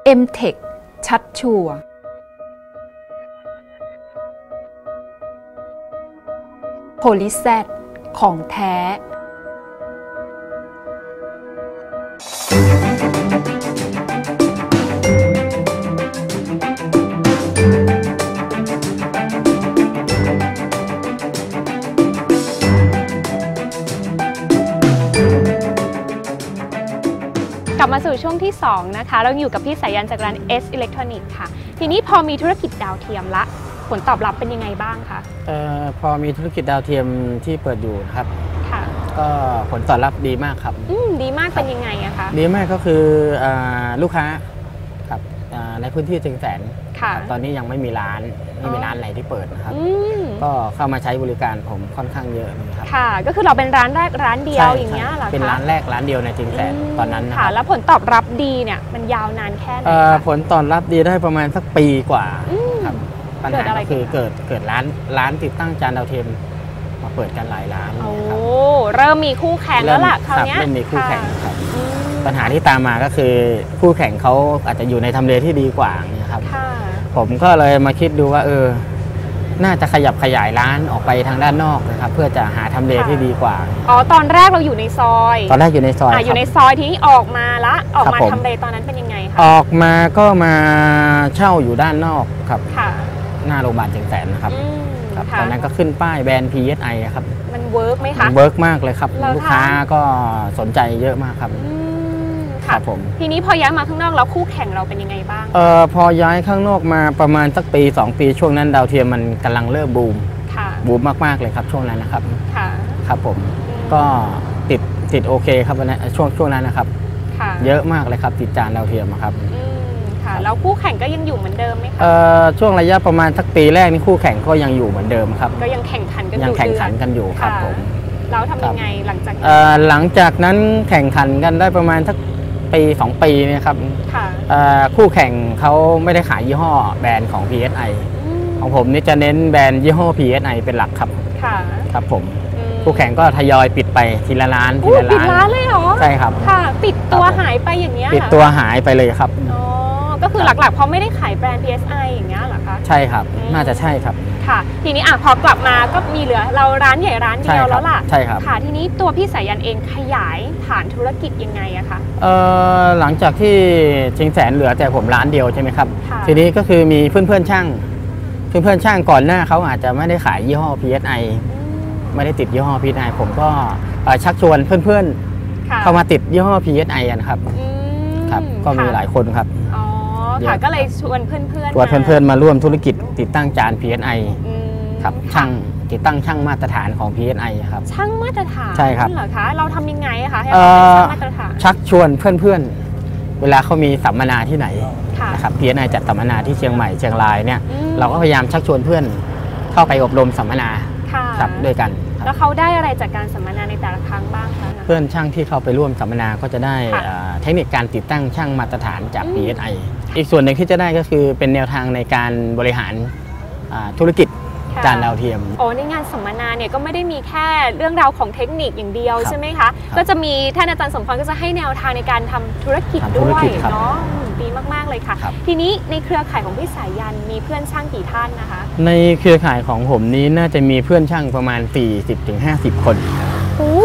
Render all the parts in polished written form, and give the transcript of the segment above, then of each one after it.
M-Tech ชัดชัวร์โพลิแซดของแท้กลับมาสู่ช่วงที่2นะคะเราอยู่กับพี่สายันจากร้าน S Electronics ค่ะทีนี้พอมีธุรกิจดาวเทียมละผลตอบรับเป็นยังไงบ้างคะพอมีธุรกิจดาวเทียมที่เปิดอยู่นะครับค่ะก็ผลตอบรับดีมากครับดีมากเป็นยังไงอะคะดีมากก็คือลูกค้าครับในพื้นที่เชียงแสนตอนนี้ยังไม่มีร้านไหนที่เปิดนะครับก็เข้ามาใช้บริการผมค่อนข้างเยอะนะครับค่ะก็คือเราเป็นร้านแรกร้านเดียวอย่างเงี้ยเหรอคะเป็นร้านแรกร้านเดียวในเชียงแสนตอนนั้นค่ะแล้วผลตอบรับดีเนี่ยมันยาวนานแค่ไหนผลตอบรับดีได้ประมาณสักปีกว่าครับปัญหาก็คือเกิดร้านติดตั้งจานดาวเทียมมาเปิดกันหลายร้านโอ้เริ่มมีคู่แข่งแล้วล่ะคราวนี้เริ่มมีคู่แข่งครับปัญหาที่ตามมาก็คือคู่แข่งเขาอาจจะอยู่ในทำเลที่ดีกว่านะครับผมก็เลยมาคิดดูว่าน่าจะขยับขยายร้านออกไปทางด้านนอกนะครับเพื่อจะหาทำเลที่ดีกว่าตอนแรกเราอยู่ในซอยตอนแรกอยู่ในซอยอยู่ในซอยที่ออกมาทำเลตอนนั้นเป็นยังไงคะออกมาก็มาเช่าอยู่ด้านนอกครับหน้าโรงพยาบาลเชียงแสนนะครับตอนนั้นก็ขึ้นป้ายแบรนด์ PSI ครับมันเวิร์กไหมคะเวิร์กมากเลยครับลูกค้าก็สนใจเยอะมากครับครับผมทีนี้พอย้ายมาข้างนอกแล้วคู่แข่งเราเป็นยังไงบ้างพอย้ายข้างนอกมาประมาณสักปี2ปีช่วงนั้นดาวเทียมมันกำลังเริ่มบูมมากๆเลยครับช่วงนั้นนะครับครับผมก็ติดโอเคครับวันนั้นช่วงนั้นนะครับเยอะมากเลยครับติดจานดาวเทียมครับแล้วคู่แข่งก็ยังอยู่เหมือนเดิมไหมคะช่วงระยะประมาณสักปีแรกนี่คู่แข่งก็ยังอยู่เหมือนเดิมครับก็ยังแข่งขันกันอยู่ครับผมแล้วทำยังไงหลังจากนั้นแข่งขันกันได้ประมาณสักปี2ปีเนี่ยครับคู่แข่งเขาไม่ได้ขายยี่ห้อแบรนด์ของ PSI ของผมนี่จะเน้นแบรนด์ยี่ห้อ PSI เป็นหลักครับครับผมคู่แข่งก็ทยอยปิดไปทีละร้านปิดร้านเลยเหรอใช่ครับค่ะปิดตัวหายไปอย่างเงี้ยปิดตัวหายไปเลยครับก็คือหลักๆเพราะไม่ได้ขายแบรนด์ PSI อย่างเงี้ยเหรอคะใช่ครับน่าจะใช่ครับค่ะทีนี้พอกลับมาก็มีเหลือเราร้านใหญ่ร้านเดียวแล้วล่ะใช่ครับค่ะทีนี้ตัวพี่สายันเองขยายฐานธุรกิจยังไงอะคะหลังจากที่เชียงแสนเหลือแต่ผมร้านเดียวใช่ไหมครับทีนี้ก็คือมีเพื่อนช่างก่อนหน้าเขาอาจจะไม่ได้ขายยี่ห้อ PSI ไม่ได้ติดยี่ห้อ PSI ผมก็ชักชวนเพื่อนเข้ามาติดยี่ห้อ PSI กันครับครับก็มีหลายคนครับค่ะก็เลยชวนเพื่อนมาร่วมธุรกิจติดตั้งจาน PSI ครับช่างติดตั้งช่างมาตรฐานของ PSI ครับช่างมาตรฐานใช่ครับเหรอคะเราทำยังไงคะให้เราเป็นช่างมาตรฐานชักชวนเพื่อนเวลาเขามีสัมมนาที่ไหนนะครับ PSI จัดสัมมนาที่เชียงใหม่เชียงรายเนี่ยเราก็พยายามชักชวนเพื่อนเข้าไปอบรมสัมมนาครับด้วยกันแล้วเขาได้อะไรจากการสัมมนาในแต่ละครั้งบ้างคะเพื่อนช่างที่เข้าไปร่วมสัมมนาก็จะได้เทคนิคการติดตั้งช่างมาตรฐานจาก PSI อีกส่วนหนึ่งที่จะได้ก็คือเป็นแนวทางในการบริหารธุรกิจจานดาวเทียมในงานสัมมนาเนี่ยก็ไม่ได้มีแค่เรื่องราวของเทคนิคอย่างเดียวใช่ไหมคะก็จะมีท่านอาจารย์สมพรก็จะให้แนวทางในการทำธุรกิจด้วยเนาะดีมากๆเลยค่ะทีนี้ในเครือข่ายของพี่สายันมีเพื่อนช่างกี่ท่านนะคะในเครือข่ายของผมนี้น่าจะมีเพื่อนช่างประมาณ 40-50 คนโอ้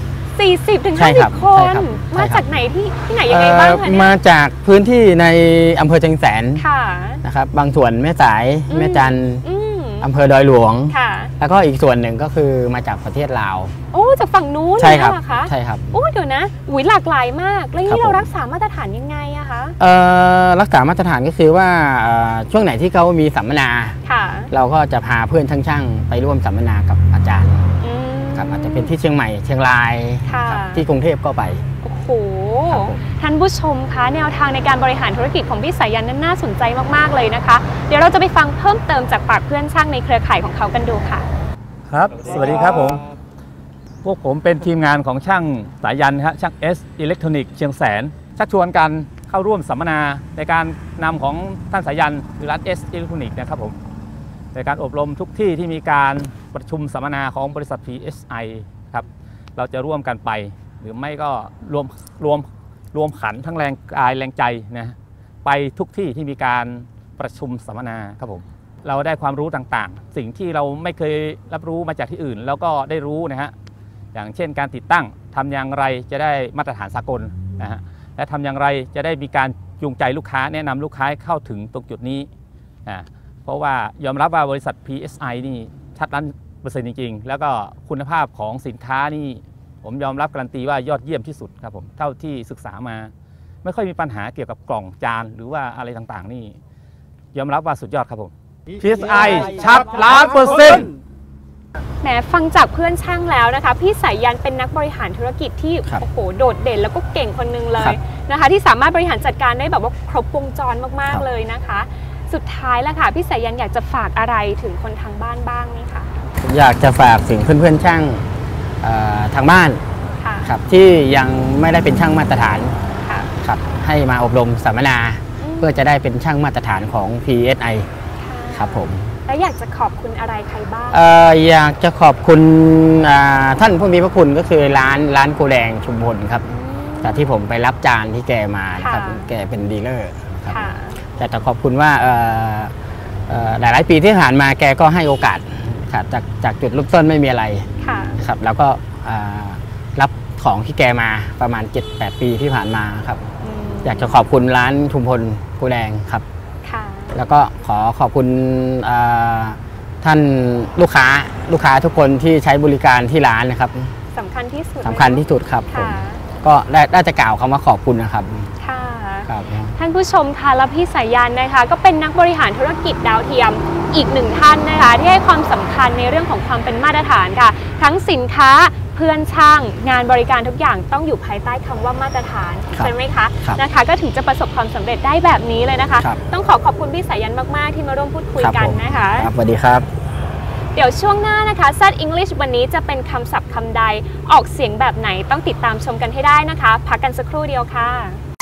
40-50 คนมาจากไหนที่ไหนยังไงบ้างคะมาจากพื้นที่ในอำเภอเชียงแสนนะครับบางส่วนแม่สายแม่จันอำเภอดอยหลวงแล้วก็อีกส่วนหนึ่งก็คือมาจากประเทศลาวจากฝั่งนู้นใช่ครับใช่ครับเดี๋ยวนะหลากหลายมากแล้วนี่เรารักษามาตรฐานยังไงอะคะรักษามาตรฐานก็คือว่าช่วงไหนที่เขามีสัมมนาเราก็จะพาเพื่อนช่างๆไปร่วมสัมมนากับอาจารย์ครับอาจจะเป็นที่เชียงใหม่เชียงรายที่กรุงเทพก็ไปโอ้โหท่านผู้ชมคะแนวทางในการบริหารธุรกิจของพี่สายันนั้นน่าสนใจมากๆเลยนะคะเดี๋ยวเราจะไปฟังเพิ่มเติมจากปากเพื่อนช่างในเครือข่ายของเขากันดูค่ะครับสวัสดีครับผมพวกผมเป็นทีมงานของช่างสายันครับช่าง S Electronics เชียงแสนชักชวนกันเข้าร่วมสัมมนาในการนำของท่านสายันหรือร้าน S Electronics นะครับผมในการอบรมทุกที่ที่มีการประชุมสัมมนาของบริษัท PSI ครับเราจะร่วมกันไปหรือไม่ก็รวมขันทั้งแรงกายแรงใจนะไปทุกที่ที่มีการประชุมสัมมนาครับผมเราได้ความรู้ต่างๆสิ่งที่เราไม่เคยรับรู้มาจากที่อื่นแล้วก็ได้รู้นะฮะอย่างเช่นการติดตั้งทำอย่างไรจะได้มาตรฐานสากลนะฮะและทำอย่างไรจะได้มีการจูงใจลูกค้าแนะนำลูกค้าเข้าถึงตรงจุดนี้เพราะว่ายอมรับว่าบริษัท PSI นี่ชัด100%จริงๆแล้วก็คุณภาพของสินค้านี่ผมยอมรับการันตีว่ายอดเยี่ยมที่สุดครับผมเท่าที่ศึกษามาไม่ค่อยมีปัญหาเกี่ยวกับกล่องจานหรือว่าอะไรต่างๆนี่ยอมรับว่าสุดยอดครับผม PSI ชัด100% แหมฟังจากเพื่อนช่างแล้วนะคะพี่สายันเป็นนักบริหารธุรกิจที่โอ้โหโดดเด่นแล้วก็เก่งคนนึงเลยนะคะที่สามารถบริหารจัดการได้แบบว่าครบวงจรมากๆเลยนะคะสุดท้ายแล้วค่ะพี่สายันอยากจะฝากอะไรถึงคนทางบ้านบ้างนี่คะอยากจะฝากถึงเพื่อนๆช่างทางบ้านครับที่ยังไม่ได้เป็นช่างมาตรฐานครับให้มาอบรมสัมมนาเพื่อจะได้เป็นช่างมาตรฐานของ PSI ครับผมแล้วอยากจะขอบคุณอะไรใครบ้างอยากจะขอบคุณท่านผู้มีพระคุณก็คือร้านโกแดงชุมพลครับจากที่ผมไปรับจานที่แกมาครับแกเป็นดีลเลอร์ครับแต่ขอบคุณว่าหลายปีที่ผ่านมาแกก็ให้โอกาสครับจากจุดเริ่มต้นไม่มีอะไรครับแล้วก็รับของที่แกมาประมาณ 7-8 ปีที่ผ่านมาครับอยากจะขอบคุณร้านชุมพลโกแดงครับแล้วก็ขอบคุณท่านลูกค้าทุกคนที่ใช้บริการที่ร้านนะครับสำคัญที่สุดครับผมก็ได้จะกล่าวคำว่าขอบคุณนะครับท่านผู้ชมค่ะและพี่สายันนะคะก็เป็นนักบริหารธุรกิจดาวเทียมอีกหนึ่งท่านนะคะที่ให้ความสำคัญในเรื่องของความเป็นมาตรฐานค่ะทั้งสินค้าเพื่อนช่างงานบริการทุกอย่างต้องอยู่ภายใต้คำว่ามาตรฐานใช่ไหมคะนะคะก็ถึงจะประสบความสำเร็จได้แบบนี้เลยนะคะต้องขอบคุณพี่สายันมากๆที่มาร่วมพูดคุยกันนะคะสวัสดีครับเดี๋ยวช่วงหน้านะคะ Z English วันนี้จะเป็นคำศัพท์คำใดออกเสียงแบบไหนต้องติดตามชมกันให้ได้นะคะพักกันสักครู่เดียวค่ะ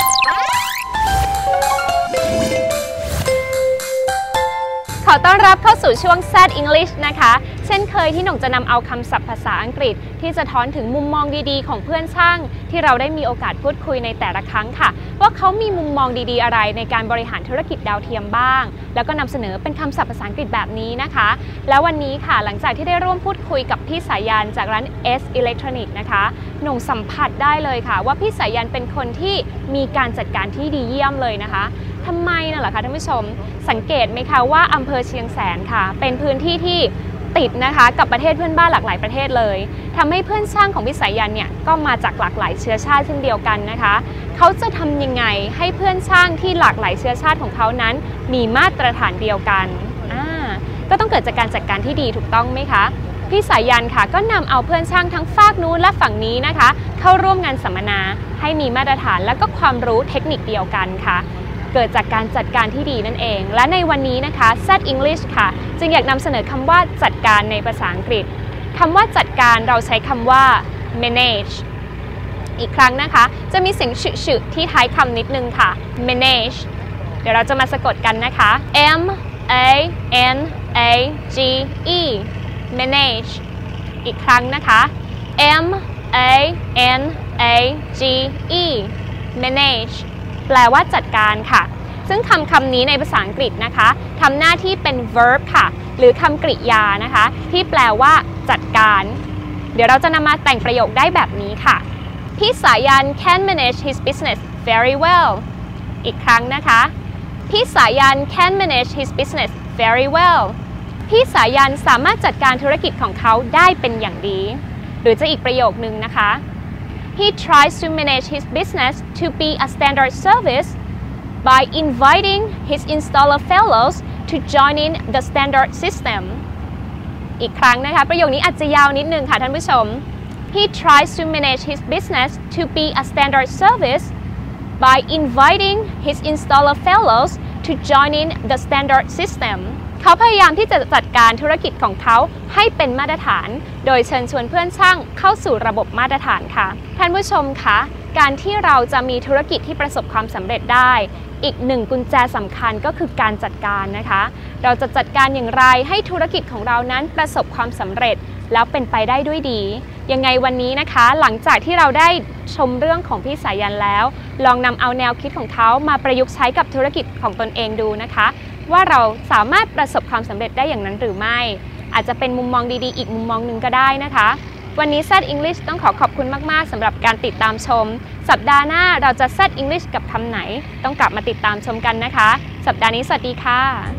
ขอต้อนรับเข้าสู่ช่วง Z English นะคะเช่นเคยที่หน่งจะนำเอาคำศัพท์ภาษาอังกฤษที่จะท้อนถึงมุมมองดีๆของเพื่อนช่างที่เราได้มีโอกาสพูดคุยในแต่ละครั้งค่ะว่าเขามีมุมมองดีๆอะไรในการบริหารธุรกิจดาวเทียมบ้างแล้วก็นำเสนอเป็นคำศัพท์ภาษาอังกฤษแบบนี้นะคะแล้ววันนี้ค่ะหลังจากที่ได้ร่วมพูดคุยกับพี่สายันจากร้าน S Electronic นะคะหน่งสัมผัสได้เลยค่ะว่าพี่สายันเป็นคนที่มีการจัดการที่ดีเยี่ยมเลยนะคะทำไมน่ะล่ะคะท่านผู้ชมสังเกตไหมคะว่าอำเภอเชียงแสนค่ะเป็นพื้นที่ที่ติดนะคะกับประเทศเพื่อนบ้านหลากหลายประเทศเลยทำให้เพื่อนช่างของพี่สายันเนี่ยก็มาจากหลากหลายเชื้อชาติเช่นเดียวกันนะคะเขาจะทำยังไงให้เพื่อนช่างที่หลากหลายเชื้อชาติของเขานั้นมีมาตรฐานเดียวกันก็ต้องเกิดจากการจัดการที่ดีถูกต้องไหมคะพี่สายันค่ะก็นำเอาเพื่อนช่างทั้งฝากนู้นและฝั่งนี้นะคะเข้าร่วมงานสัมมนาให้มีมาตรฐานและก็ความรู้เทคนิคเดียวกันค่ะเกิดจากการจัดการที่ดีนั่นเองและในวันนี้นะคะ Z English ค่ะจึงอยากนำเสนอคำว่าจัดการในภาษาอังกฤษคำว่าจัดการเราใช้คำว่า manage อีกครั้งนะคะจะมีเสียงฉึๆที่ท้ายคำนิดนึงค่ะ manage เดี๋ยวเราจะมาสะกดกันนะคะ M A N A G E manage อีกครั้งนะคะ M A N A G E manageแปลว่าจัดการค่ะซึ่งคำนี้ในภาษาอังกฤษนะคะทำหน้าที่เป็น verb ค่ะหรือคำกริยานะคะที่แปลว่าจัดการเดี๋ยวเราจะนำมาแต่งประโยคได้แบบนี้ค่ะพี่สายัน can manage his business very well อีกครั้งนะคะพี่สายัน can manage his business very well พี่สายันสามารถจัดการธุรกิจของเขาได้เป็นอย่างดีหรือจะอีกประโยคนึงนะคะ He tries to manage his business to be a standard service by inviting his installer fellows to join in the standard system อีกครั้งนะคะประโยคนี้อาจจะยาวนิดนึงค่ะท่านผู้ชม He tries to manage his business to be a standard service by inviting his installer fellows to join in the standard system เขาพยายามที่จะจัดการธุรกิจของเขาให้เป็นมาตรฐานโดยเชิญชวนเพื่อนช่างเข้าสู่ระบบมาตรฐานค่ะท่านผู้ชมคะการที่เราจะมีธุรกิจที่ประสบความสำเร็จได้อีกหนึ่งกุญแจสำคัญก็คือการจัดการนะคะเราจะจัดการอย่างไรให้ธุรกิจของเรานั้นประสบความสำเร็จแล้วเป็นไปได้ด้วยดียังไงวันนี้นะคะหลังจากที่เราได้ชมเรื่องของพี่สายันแล้วลองนำเอาแนวคิดของเขามาประยุกต์ใช้กับธุรกิจของตนเองดูนะคะว่าเราสามารถประสบความสำเร็จได้อย่างนั้นหรือไม่อาจจะเป็นมุมมองดีๆอีกมุมมองหนึ่งก็ได้นะคะวันนี้ Z English ต้องขอบคุณมากๆสำหรับการติดตามชมสัปดาห์หน้าเราจะ Z English กับคำไหนต้องกลับมาติดตามชมกันนะคะสัปดาห์นี้สวัสดีค่ะ